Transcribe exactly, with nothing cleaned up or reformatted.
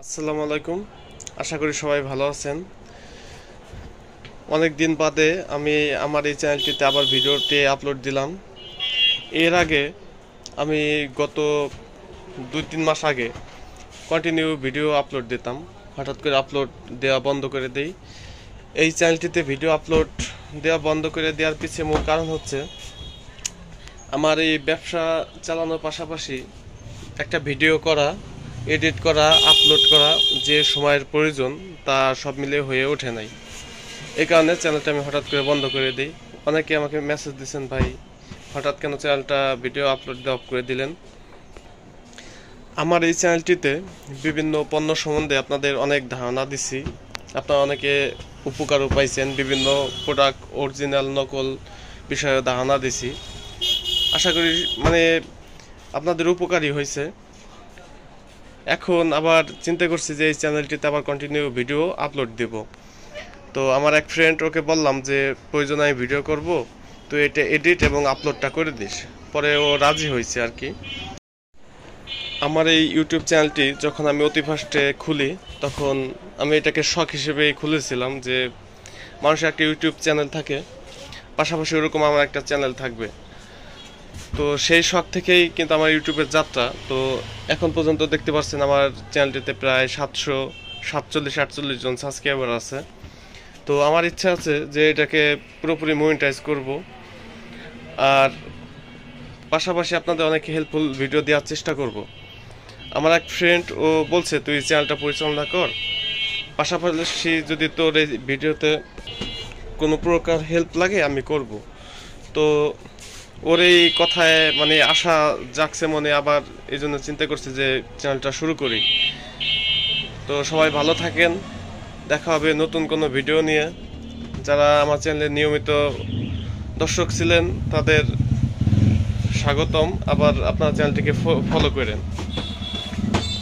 আসসালামু আলাইকুম। আশা করি সবাই ভালো আছেন। অনেক দিন বাদে আমি আমার এই চ্যানেলটিতে আবার ভিডিওটি আপলোড দিলাম। এর আগে আমি গত দুই তিন মাস আগে কন্টিনিউ ভিডিও আপলোড দিতাম, হঠাৎ করে আপলোড দেওয়া বন্ধ করে দেই। এই চ্যানেলটিতে ভিডিও আপলোড দেওয়া বন্ধ করে দেওয়ার পিছনে মূল কারণ হচ্ছে আমার এই ব্যবসা চালানোর পাশাপাশি একটা ভিডিও করা, এডিট করা, আপলোড করা যে সময়ের প্রয়োজন তা সব মিলে হয়ে ওঠে নাই। এই কারণে চ্যানেলটা আমি হঠাৎ করে বন্ধ করে দিই। অনেকে আমাকে মেসেজ দিয়েছেন, ভাই হঠাৎ কেন চ্যানেলটা ভিডিও আপলোড দিয়ে অফ করে দিলেন। আমার এই চ্যানেলটিতে বিভিন্ন পণ্য সম্বন্ধে আপনাদের অনেক ধারণা দিছি, আপনারা অনেকে উপকারও পাইছেন। বিভিন্ন প্রোডাক্ট অরিজিনাল নকল বিষয়ে ধারণা দিছি। আশা করি মানে আপনাদের উপকারী হয়েছে। এখন আবার চিন্তা করছি যে এই চ্যানেলটিতে আবার কন্টিনিউ ভিডিও আপলোড দেব। তো আমার এক ফ্রেন্ড, ওকে বললাম যে প্রয়োজন আমি ভিডিও করব, তো এটা এডিট এবং আপলোডটা করে দিস। পরে ও রাজি হয়েছে আর কি। আমার এই ইউটিউব চ্যানেলটি যখন আমি অতি ফার্স্টে খুলি, তখন আমি এটাকে শখ হিসেবেই খুলেছিলাম যে মানুষের একটা ইউটিউব চ্যানেল থাকে, পাশাপাশি ওরকম আমার একটা চ্যানেল থাকবে। তো সেই শখ থেকেই কিন্তু আমার ইউটিউবের যাত্রা। তো এখন পর্যন্ত দেখতে পাচ্ছেন আমার চ্যানেলটিতে প্রায় সাতশো সাতচল্লিশ আটচল্লিশ জন সাবস্ক্রাইবার আছে। তো আমার ইচ্ছা আছে যে এটাকে পুরোপুরি মনিটাইজ করব, আর পাশাপাশি আপনাদের অনেক হেল্পফুল ভিডিও দেওয়ার চেষ্টা করব। আমার এক ফ্রেন্ড ও বলছে তুই চ্যানেলটা পরিচালনা কর, পাশাপাশি যদি তোর এই ভিডিওতে কোনো প্রকার হেল্প লাগে আমি করব। তো ওর এই কথায় মানে আশা জাগছে মনে, আবার এই জন্য চিন্তা করছি যে চ্যানেলটা শুরু করি। তো সবাই ভালো থাকেন, দেখা হবে নতুন কোনো ভিডিও নিয়ে। যারা আমার চ্যানেলে নিয়মিত দর্শক ছিলেন তাদের স্বাগতম, আবার আপনার চ্যানেলটিকে ফলো করেন।